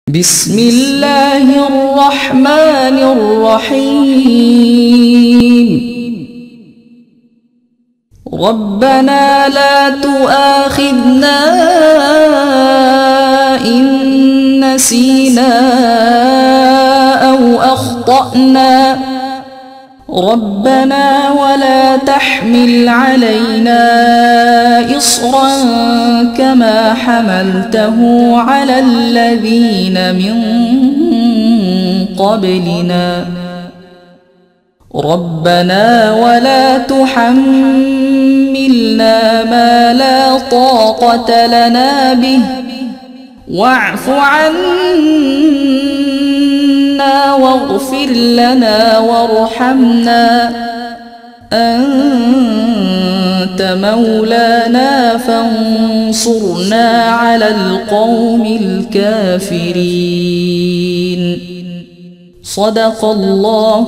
بسم الله الرحمن الرحيم ربنا لا تؤاخذنا إن نسينا أو أخطأنا ربنا ولا تحمل علينا إصرا كما حملته على الذين من قبلنا ربنا ولا تحملنا ما لا طاقة لنا به واعف عنا واغفر لنا وارحمنا أنت مولانا فانصرنا على القوم الكافرين صدق الله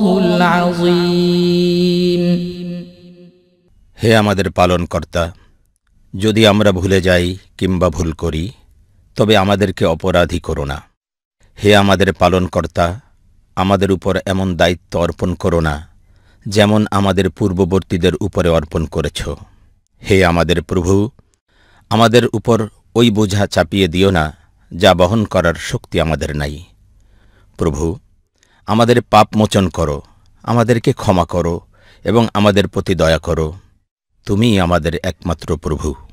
العظيم হে আমাদের পালনকর্তা, যদি আমরা ভুলে যাই কিংবা ভুল করি তবে আমাদেরকে অপরাধী করো না। হে আমাদের পালনকর্তা, আমাদের উপর এমন দায়িত্ব অর্পণ করো না যেমন আমাদের পূর্ববর্তীদের উপরে অর্পণ করেছ। হে আমাদের প্রভু, আমাদের উপর ওই বোঝা চাপিয়ে দিও না যা বহন করার শক্তি আমাদের নাই। প্রভু, আমাদের পাপ মোচন করো, আমাদেরকে ক্ষমা করো এবং আমাদের প্রতি দয়া করো। তুমিই আমাদের একমাত্র প্রভু।